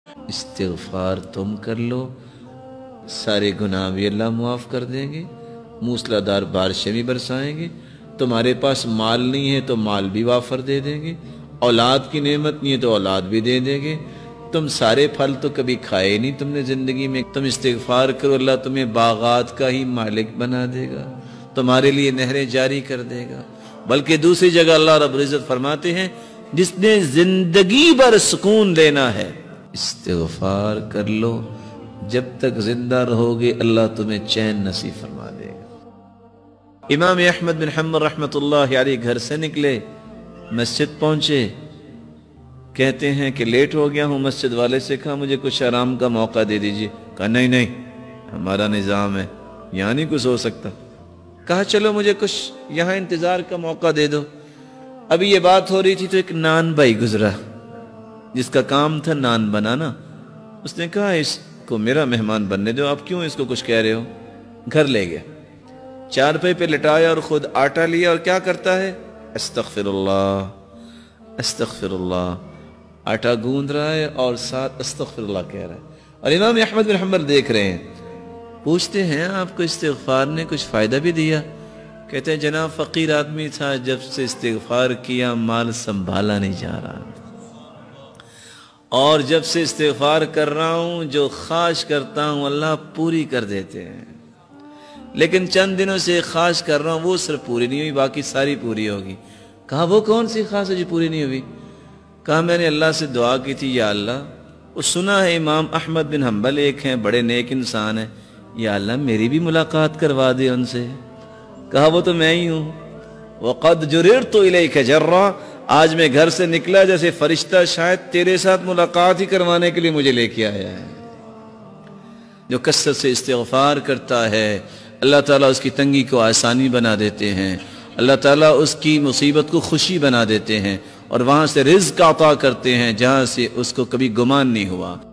इस्तिग़फ़ार तुम कर लो, सारे गुनाह भी अल्लाह मुआफ़ कर देंगे, मूसलाधार बारिशें भी बरसाएंगे। तुम्हारे पास माल नहीं है तो माल भी वाफर दे देंगे, औलाद की नेमत नहीं है तो औलाद भी दे देंगे। तुम सारे फल तो कभी खाए नहीं तुमने ज़िंदगी में, तुम इस्तिग़फ़ार करो, अल्लाह तुम्हें बागात का ही मालिक बना देगा, तुम्हारे लिए नहरें जारी कर देगा। बल्कि दूसरी जगह अल्लाह रब्बुल इज़्ज़त फरमाते हैं, जिसने जिंदगी भर सुकून लेना है इस्तिग़फ़ार कर लो, जब तक जिंदा रहोगे अल्लाह तुम्हें चैन नसीब फरमा देगा। इमाम अहमद बिन हंबल रहमतुल्लाहि अलैहि घर से निकले, मस्जिद पहुंचे, कहते हैं कि लेट हो गया हूं। मस्जिद वाले से कहा मुझे कुछ आराम का मौका दे दीजिए। कहा नहीं नहीं, हमारा निज़ाम है, यहाँ नहीं कुछ हो सकता। कहा चलो मुझे कुछ यहाँ इंतजार का मौका दे दो। अभी ये बात हो रही थी तो एक नान भाई गुजरा जिसका काम था नान बनाना। उसने कहा इसको मेरा मेहमान बनने दो, आप क्यों इसको कुछ कह रहे हो। घर ले गया, चारपाई पे लिटाया और खुद आटा लिया और क्या करता है, अस्तग़फिरुल्लाह अस्तग़फिरुल्लाह, आटा गूंद रहा है और साथ अस्तग़फिरुल्लाह कह रहा है। और इमाम अहमद बिन हंबल देख रहे हैं। पूछते हैं आपको इस्तिग़फ़ार ने कुछ फ़ायदा भी दिया। कहते हैं जनाब फ़कीर आदमी था, जब से इस्तिग़फ़ार किया माल संभाला नहीं जा रहा, और जब से इस्तिग़फ़ार कर रहा हूँ जो ख्वाहिश करता हूँ अल्लाह पूरी कर देते हैं। लेकिन चंद दिनों से ख्वाहिश कर रहा हूँ वो सिर्फ पूरी नहीं हुई, बाकी सारी पूरी होगी। कहा वो कौन सी ख्वाहिश है जो पूरी नहीं हुई। कहा मैंने अल्लाह से दुआ की थी, या अल्लाह, वो सुना है इमाम अहमद बिन हंबल एक हैं, बड़े नेक इंसान हैं, या अल्लाह मेरी भी मुलाकात करवा दे उनसे। कहा वो तो मैं ही हूँ। वक़द जुरिरतु इलैका जर्रा, आज मैं घर से निकला जैसे फरिश्ता शायद तेरे साथ मुलाकात ही करवाने के लिए मुझे लेके आया है। जो कसरत से इस्तिग़फ़ार करता है अल्लाह ताला उसकी तंगी को आसानी बना देते हैं, अल्लाह ताला उसकी मुसीबत को खुशी बना देते हैं और वहाँ से रिज़्क़ अता करते हैं जहाँ से उसको कभी गुमान नहीं हुआ।